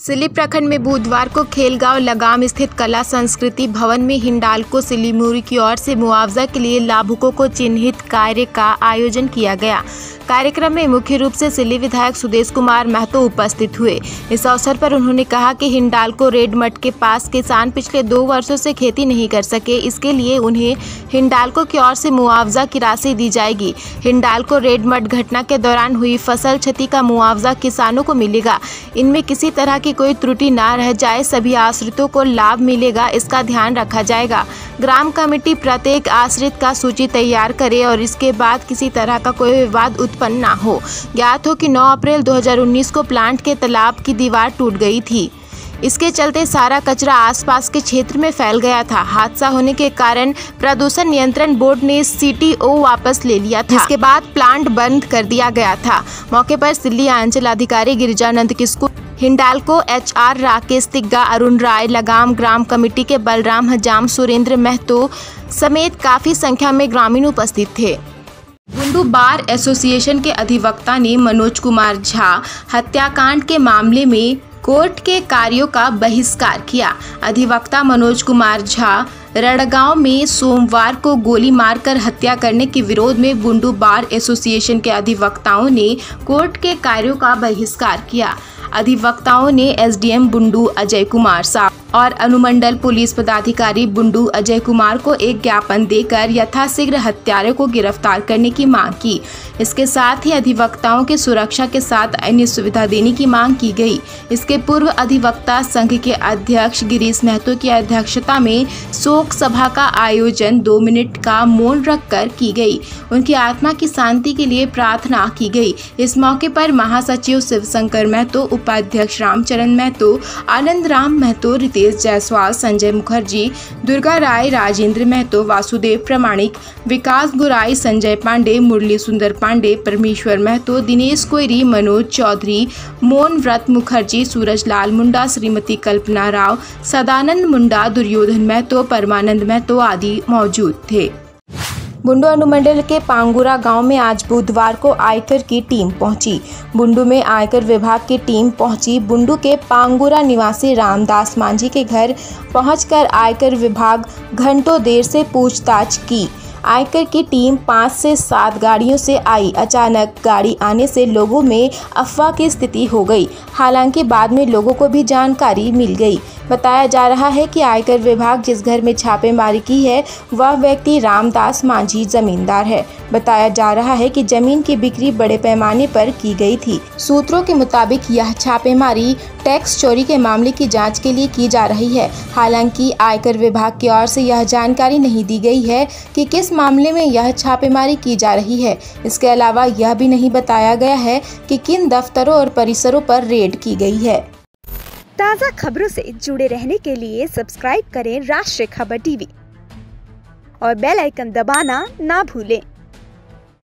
सिल्ली प्रखंड में बुधवार को खेलगांव लगाम स्थित कला संस्कृति भवन में हिंडाल्को सिल्लीमुरी की ओर से मुआवजा के लिए लाभुकों को चिन्हित कार्य का आयोजन किया गया। कार्यक्रम में मुख्य रूप से सिल्ली विधायक सुदेश कुमार महतो उपस्थित हुए। इस अवसर पर उन्होंने कहा कि हिंडाल्को रेड मठ के पास किसान पिछले 2 वर्षों से खेती नहीं कर सके, इसके लिए उन्हें हिंडाल्को की ओर से मुआवजा की राशि दी जाएगी। हिंडाल्को रेड मठ घटना के दौरान हुई फसल क्षति का मुआवजा किसानों को मिलेगा। इनमें किसी तरह की कोई त्रुटि ना रह जाए, सभी आश्रितों को लाभ मिलेगा, इसका ध्यान रखा जाएगा। ग्राम कमेटी प्रत्येक आश्रित का सूची तैयार करे और इसके बाद किसी तरह का कोई विवाद उत्पन्न ना हो। ज्ञात हो कि 9 अप्रैल 2019 को प्लांट के तालाब की दीवार टूट गई थी। इसके चलते सारा कचरा आसपास के क्षेत्र में फैल गया था। हादसा होने के कारण प्रदूषण नियंत्रण बोर्ड ने CTO वापस ले लिया था, जिसके बाद प्लांट बंद कर दिया गया था। मौके पर सिल्ली अंचल अधिकारी गिरिजानंद किस्कू, हिंडाल्को HR राकेश तिग्गा, अरुण राय, लगाम ग्राम कमेटी के बलराम हजाम, सुरेंद्र महतो समेत काफी संख्या में ग्रामीण उपस्थित थे। बुंडू बार एसोसिएशन के अधिवक्ता ने मनोज कुमार झा हत्याकांड के मामले में कोर्ट के कार्यों का बहिष्कार किया। अधिवक्ता मनोज कुमार झा रड़गांव में सोमवार को गोली मारकर हत्या करने के विरोध में बुंडू बार एसोसिएशन के अधिवक्ताओं ने कोर्ट के कार्यों का बहिष्कार किया। अधिवक्ताओं ने SDM बुंडू अजय कुमार साहब और अनुमंडल पुलिस पदाधिकारी बुंडू अजय कुमार को एक ज्ञापन देकर यथाशीघ्र हत्यारे को गिरफ्तार करने की मांग की। इसके साथ ही अधिवक्ताओं की सुरक्षा के साथ अन्य सुविधा देने की मांग की गई। इसके पूर्व अधिवक्ता संघ के अध्यक्ष गिरीश महतो की अध्यक्षता में शोक सभा का आयोजन 2 मिनट का मौन रखकर की गई। उनकी आत्मा की शांति के लिए प्रार्थना की गई। इस मौके पर महासचिव शिवशंकर महतो, उपाध्यक्ष रामचरण महतो, आनंद राम महतो, रितेश जायसवाल, संजय मुखर्जी, दुर्गा राय, राजेंद्र महतो, वासुदेव प्रमाणिक, विकास गुराई, संजय पांडे, मुरली सुंदर पांडे, परमेश्वर महतो, दिनेश कोयरी, मनोज चौधरी, मोहन व्रत मुखर्जी, सूरज लाल मुंडा, श्रीमती कल्पना राव, सदानंद मुंडा, दुर्योधन महतो, परमानंद महतो आदि मौजूद थे। बुंडू अनुमंडल के पांगुरा गांव में आज बुधवार को आयकर की टीम पहुंची। बुंडू में आयकर विभाग की टीम पहुंची। बुंडू के पांगुरा निवासी रामदास मांझी के घर पहुंचकर आयकर विभाग घंटों देर से पूछताछ की। आयकर की टीम 5 से 7 गाड़ियों से आई। अचानक गाड़ी आने से लोगों में अफवाह की स्थिति हो गई। हालांकि बाद में लोगों को भी जानकारी मिल गई। बताया जा रहा है कि आयकर विभाग जिस घर में छापेमारी की है वह व्यक्ति रामदास मांझी जमींदार है। बताया जा रहा है कि जमीन की बिक्री बड़े पैमाने पर की गई थी। सूत्रों के मुताबिक यह छापेमारी टैक्स चोरी के मामले की जांच के लिए की जा रही है। हालांकि आयकर विभाग की ओर से यह जानकारी नहीं दी गई है कि किस मामले में यह छापेमारी की जा रही है। इसके अलावा यह भी नहीं बताया गया है कि किन दफ्तरों और परिसरों पर रेड की गई है। ताज़ा खबरों से जुड़े रहने के लिए सब्सक्राइब करें राष्ट्रीय खबर टीवी और बेल आइकन दबाना ना भूलें।